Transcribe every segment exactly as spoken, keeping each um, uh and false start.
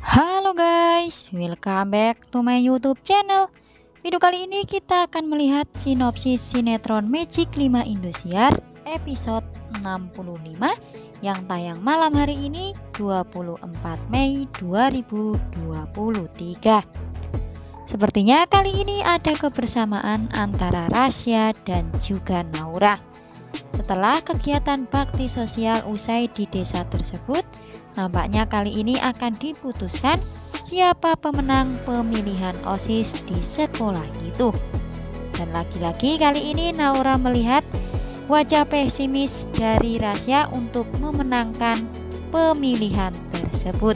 Halo guys, welcome back to my YouTube channel. Video kali ini kita akan melihat sinopsis sinetron Magic lima Indosiar episode enam puluh lima yang tayang malam hari ini dua puluh empat Mei dua ribu dua puluh tiga. Sepertinya kali ini ada kebersamaan antara Rasya dan juga Naura. Setelah kegiatan bakti sosial usai di desa tersebut, nampaknya kali ini akan diputuskan siapa pemenang pemilihan OSIS di sekolah itu. Dan lagi-lagi kali ini Naura melihat wajah pesimis dari Rasya untuk memenangkan pemilihan tersebut.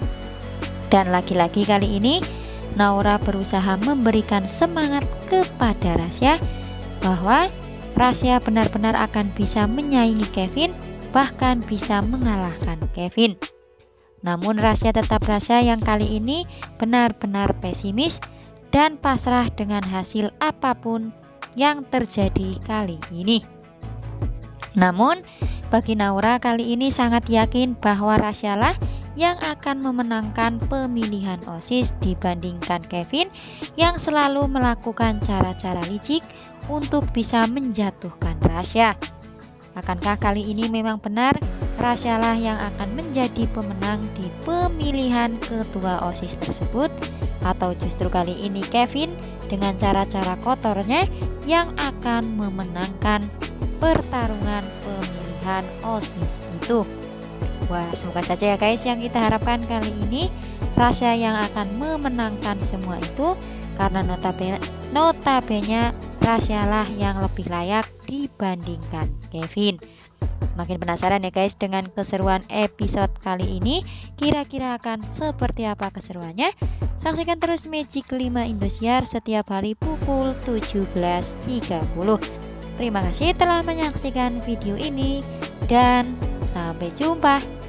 Dan lagi-lagi kali ini Naura berusaha memberikan semangat kepada Rasya bahwa Rasya benar-benar akan bisa menyaingi Kevin, bahkan bisa mengalahkan Kevin. Namun Rasya tetap rasa yang kali ini benar-benar pesimis dan pasrah dengan hasil apapun yang terjadi kali ini. Namun bagi Naura kali ini sangat yakin bahwa Rasya lah yang akan memenangkan pemilihan OSIS dibandingkan Kevin yang selalu melakukan cara-cara licik untuk bisa menjatuhkan Rasya. Akankah kali ini memang benar Rasya lah yang akan menjadi pemenang di pemilihan ketua OSIS tersebut, atau justru kali ini Kevin dengan cara-cara kotornya yang akan memenangkan pertarungan pemilihan OSIS itu? Wah, semoga saja ya guys, yang kita harapkan kali ini Rasya yang akan memenangkan semua itu, karena notabene notabene Rasya lah yang lebih layak dibandingkan Kevin. Makin penasaran ya guys dengan keseruan episode kali ini, kira-kira akan seperti apa keseruannya? Saksikan terus Magic lima Indosiar setiap hari pukul tujuh belas tiga puluh. Terima kasih telah menyaksikan video ini dan sampai jumpa.